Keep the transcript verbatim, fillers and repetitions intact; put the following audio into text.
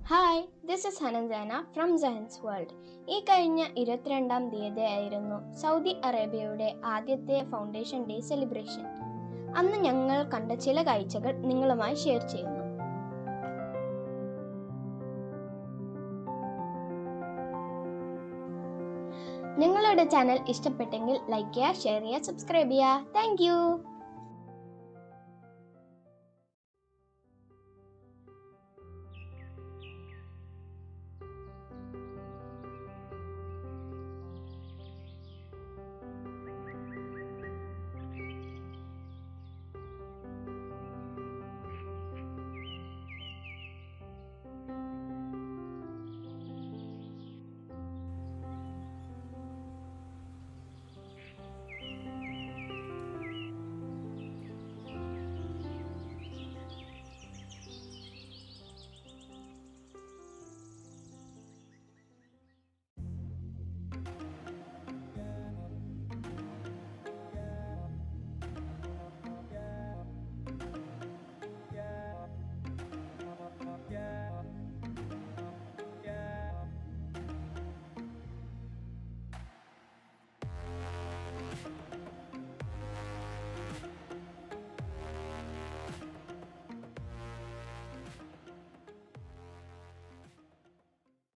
Hi, this is ഹനൻസാന from സെഹൻസ് world. ഈ കഴിഞ്ഞ ഇരുപത്തിരണ്ടാം തീയതിയായിരുന്നു സൗദി അറേബ്യയുടെ ആദ്യത്തെ ഫൗണ്ടേഷൻ ഡേ സെലിബ്രേഷൻ. അന്ന് ഞങ്ങൾ കണ്ട ചില കാഴ്ചകൾ നിങ്ങളുമായി ഷെയർ ചെയ്യുന്നു. ഞങ്ങളുടെ ചാനൽ ഇഷ്ടപ്പെട്ടെങ്കിൽ ലൈക്ക് ചെയ്യുക, ഷെയർ ചെയ്യുക, സബ്സ്ക്രൈബ് ചെയ്യുക. Thank U.